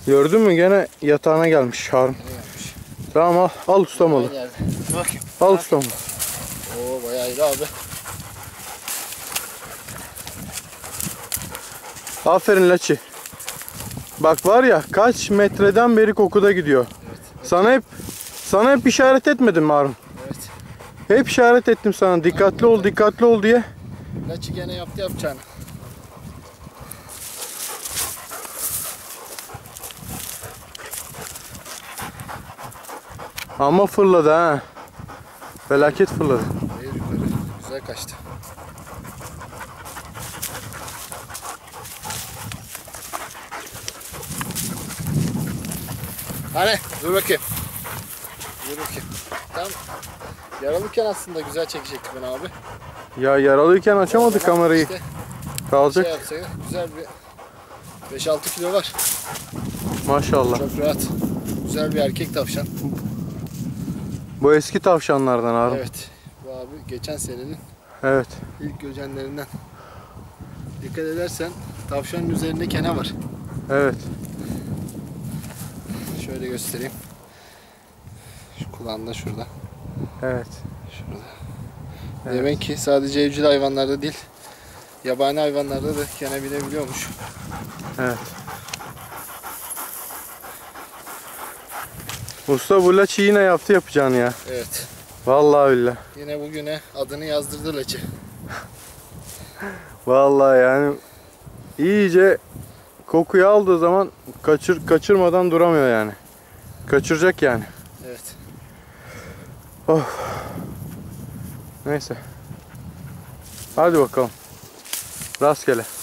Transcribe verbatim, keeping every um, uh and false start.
Gördün mü, gene yatağına gelmiş Harun. Gelmiş. Tamam, al, al ustam oğlum. Bakayım. Al ustam. Oo bayağı iyi abi. Aferin Laçi. Bak var ya, kaç metreden beri kokuda gidiyor. Evet, evet. Sana hep sana hep işaret etmedim mi Harun? Evet. Hep işaret ettim sana. Dikkatli ol, dikkatli ol diye. Laçı gene yaptı yapacağını. Ama fırladı ha. Felaket fırladı. Hayır yukarı. Güzel kaçtı. Hani dur bakayım. Dur bakayım. Tamam. Yaralıyken aslında güzel çekecektik ben abi. Ya yaralıyken açamadık O zaman kamerayı. işte Kalacak. şey yapsaydı güzel bir beş altı kilo var. Maşallah. Çok rahat. Güzel bir erkek tavşan. Bu eski tavşanlardan Harun. Evet. Evet. Bu abi geçen senenin Evet. ilk göcenlerinden. Dikkat edersen tavşanın üzerinde kene var. Evet. Şöyle göstereyim. Şu kulağında şurada. Evet. Şurada. Evet. Demek ki sadece evcil hayvanlarda değil, yabani hayvanlarda da kene binebiliyormuş. Evet. Usta bu Laçi yine yaptı yapacağını ya. Evet. Vallahi billahi. Yine bugüne adını yazdırdı Laçı. Vallahi yani iyice kokuyu aldığı zaman kaçır kaçırmadan duramıyor yani. Kaçıracak yani. Evet. Oh. Neyse. Hadi bakalım. Rastgele.